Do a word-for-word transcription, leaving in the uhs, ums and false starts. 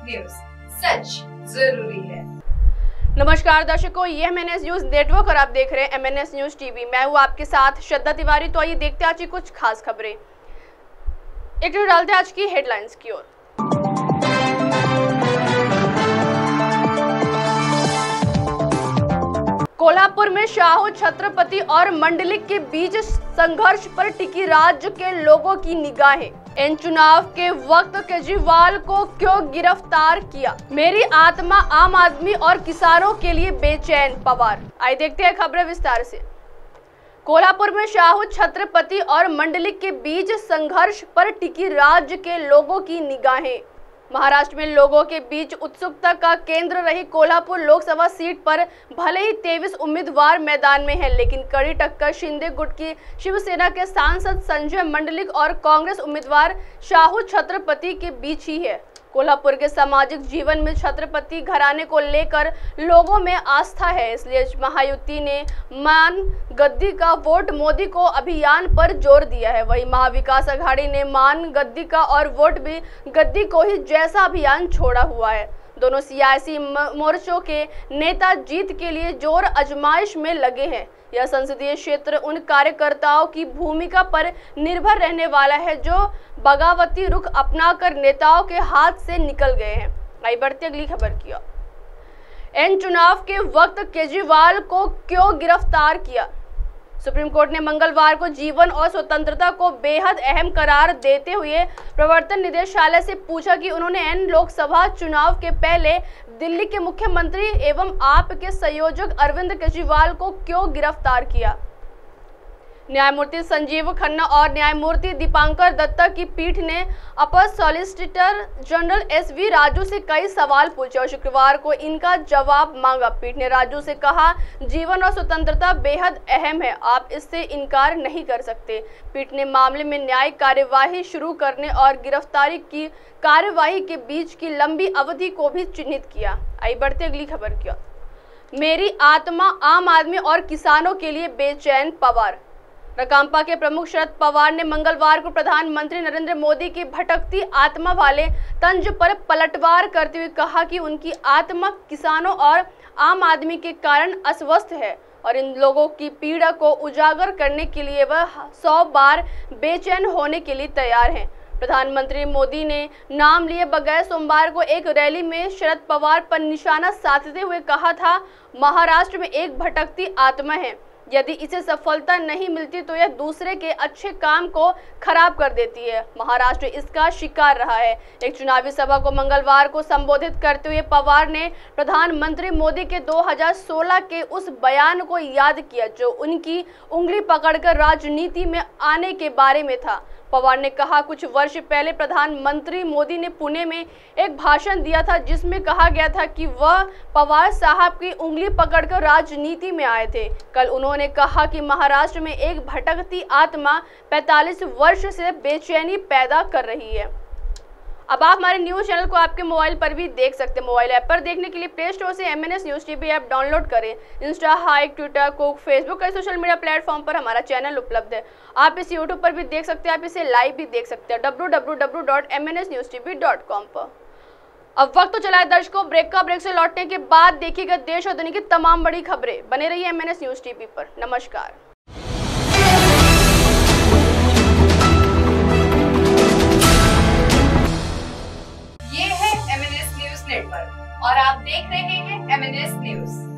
News, सच जरूरी है। नमस्कार दर्शकों, ये एमएनएस न्यूज नेटवर्क और आप देख रहे हैं एमएनएस न्यूज टीवी। मैं हूँ आपके साथ श्रद्धा तिवारी। तो आइए देखते हैं आज की कुछ खास खबरें। एक नजर डालते हैं आज की हेडलाइंस की ओर। कोल्हापुर में शाहू छत्रपति और मंडलिक के बीच संघर्ष पर टिकी राज्य के लोगों की निगाहें। इन चुनाव के वक्त केजरीवाल को क्यों गिरफ्तार किया? मेरी आत्मा आम आदमी और किसानों के लिए बेचैन, पवार। आइए देखते हैं खबरें विस्तार से। कोल्हापुर में शाहू छत्रपति और मंडलिक के बीच संघर्ष पर टिकी राज्य के लोगों की निगाहें। महाराष्ट्र में लोगों के बीच उत्सुकता का केंद्र रही कोल्हापुर लोकसभा सीट पर भले ही तेईस उम्मीदवार मैदान में हैं, लेकिन कड़ी टक्कर शिंदे गुट की शिवसेना के सांसद संजय मंडलिक और कांग्रेस उम्मीदवार शाहू छत्रपति के बीच ही है। कोल्हापुर के सामाजिक जीवन में छत्रपति घराने को लेकर लोगों में आस्था है, इसलिए महायुति ने मान गद्दी का वोट मोदी को अभियान पर जोर दिया है। वहीं महाविकास आघाड़ी ने मान गद्दी का और वोट भी गद्दी को ही जैसा अभियान छोड़ा हुआ है। दोनों सियासी मोर्चों के नेता जीत के लिए जोर आजमाइश में लगे हैं। यह संसदीय क्षेत्र उन कार्यकर्ताओं की भूमिका पर निर्भर रहने वाला है जो बगावती रुख अपनाकर नेताओं के हाथ से निकल गए हैं। आइए बढ़ते अगली खबर की ओर। इन चुनाव के वक्त केजरीवाल को क्यों गिरफ्तार किया? सुप्रीम कोर्ट ने मंगलवार को जीवन और स्वतंत्रता को बेहद अहम करार देते हुए प्रवर्तन निदेशालय से पूछा कि उन्होंने इन लोकसभा चुनाव के पहले दिल्ली के मुख्यमंत्री एवं आप के संयोजक अरविंद केजरीवाल को क्यों गिरफ्तार किया। न्यायमूर्ति संजीव खन्ना और न्यायमूर्ति दीपांकर दत्ता की पीठ ने अपर solicitor general S V Raju से कई सवाल पूछे और शुक्रवार को इनका जवाब मांगा। पीठ ने राजू से कहा, जीवन और स्वतंत्रता बेहद अहम है, आप इससे इनकार नहीं कर सकते। पीठ ने मामले में न्यायिक कार्यवाही शुरू करने और गिरफ्तारी की कार्यवाही के बीच की लंबी अवधि को भी चिन्हित किया। आइए बढ़ते अगली खबर की ओर। मेरी आत्मा आम आदमी और किसानों के लिए बेचैन, पवार। राकांपा के प्रमुख शरद पवार ने मंगलवार को प्रधानमंत्री नरेंद्र मोदी की भटकती आत्मा वाले तंज पर पलटवार करते हुए कहा कि उनकी आत्मा किसानों और आम आदमी के कारण अस्वस्थ है और इन लोगों की पीड़ा को उजागर करने के लिए वह सौ बार बेचैन होने के लिए तैयार हैं। प्रधानमंत्री मोदी ने नाम लिए बगैर सोमवार को एक रैली में शरद पवार पर निशाना साधते हुए कहा था, महाराष्ट्र में एक भटकती आत्मा है, यदि इसे सफलता नहीं मिलती तो यह दूसरे के अच्छे काम को खराब कर देती है। महाराष्ट्र इसका शिकार रहा है। एक चुनावी सभा को मंगलवार को संबोधित करते हुए पवार ने प्रधानमंत्री मोदी के दो हज़ार सोलह के उस बयान को याद किया जो उनकी उंगली पकड़कर राजनीति में आने के बारे में था। पवार ने कहा, कुछ वर्ष पहले प्रधानमंत्री मोदी ने पुणे में एक भाषण दिया था जिसमें कहा गया था कि वह पवार साहब की उंगली पकड़कर राजनीति में आए थे। कल उन्होंने कहा कि महाराष्ट्र में एक भटकती आत्मा पैंतालीस वर्ष से बेचैनी पैदा कर रही है। अब आप हमारे न्यूज चैनल को आपके मोबाइल पर भी देख सकते हैं। मोबाइल ऐप पर देखने के लिए प्ले स्टोर से MNS news TV app download करें। इंस्टा, हाइक, ट्विटर, कुक, फेसबुक कई सोशल मीडिया प्लेटफॉर्म पर हमारा चैनल उपलब्ध है। आप इसे यूट्यूब पर भी देख सकते हैं, आप इसे लाइव भी देख सकते हैं W W W dot M N S news T V dot com पर। अब वक्त तो चला है दर्शकों ब्रेक का। ब्रेक से लौटने के बाद देखिएगा देश और दुनिया की तमाम बड़ी खबरें। बने रहिए एमएनएस न्यूज टीवी पर। नमस्कार। ये है एमएनएस न्यूज नेटवर्क और आप देख रहे हैं एमएनएस न्यूज।